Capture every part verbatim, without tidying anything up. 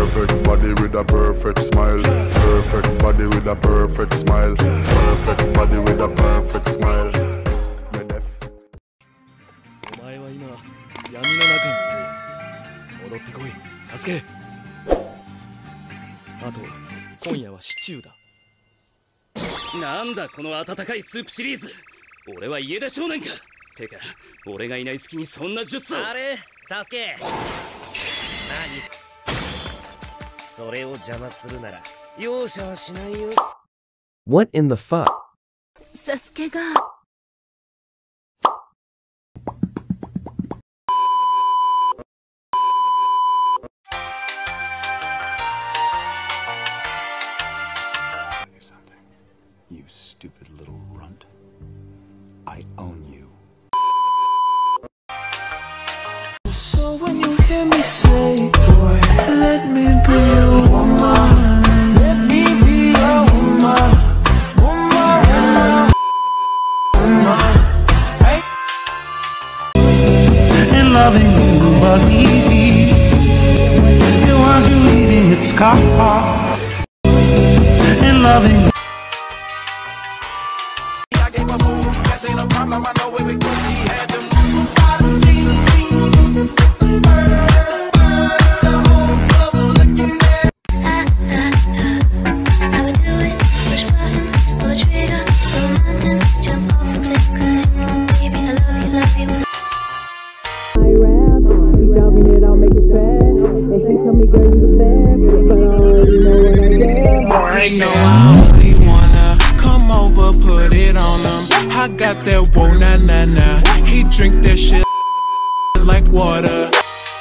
Perfect body with a perfect smile. Perfect body with a perfect smile. Perfect body with a perfect smile. お前は今闇の中にいる。戻ってこい、サスケ。あと今夜はシチューだ。なんだこの温かいスープシリーズ。俺は家出少年か。てか俺がいない隙にそんな術を。あれサスケ、何それを邪魔するなら容赦はしないよ。 What in the fuck? サスケが You stupid little runt. I own you. So when you hear me say, boy, let me be your woman. Let me be your woman. Woman, woman, woman. Hey. And loving you was easy. It wasn't leaving its scar. And loving I know I only wanna come over, put it on him. I got that whoa na na na. He drink that shit like water.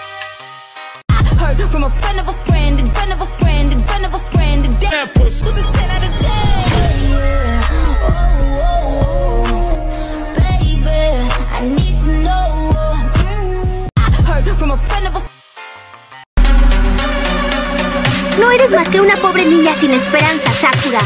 I heard from a friend of a friend, and friend of a friend, and friend of a friend, and that push was a ten out of ten. Yeah. Oh, oh, oh, baby, I need to know. Mm. I heard from a friend of a. No eres más que una pobre niña sin esperanza, Sakura.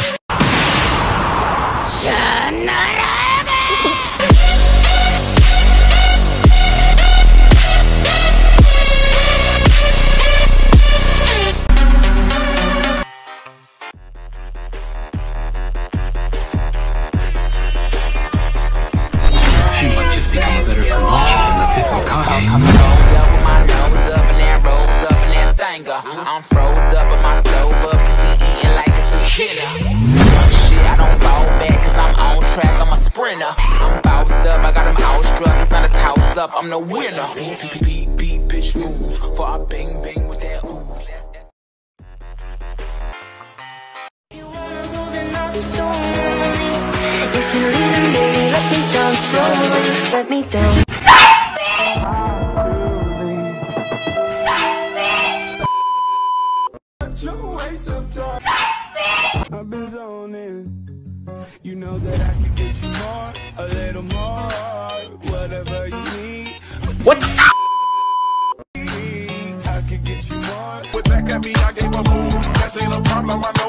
She might just become a better Koichi than the fifth Hokage. I'm rolled up with my nose up and that rolls up and that thanger. I'm froze up with my stove up cause he eating like it's a shitter. One shit, I don't fall back cause I'm on track, I'm a sprinter. I'm bossed up, I got him outstruck, it's not a toss up, I'm the winner. Beep, beep, beep, beep, bitch move, for I bang bang with that ooze. If you're leaving, baby, let me down slowly, let me down. I've been zoning. You know that I could get you more, a little more, whatever you need. What the f? I could get you more. With back at me, I gave a move. That ain't a problem. I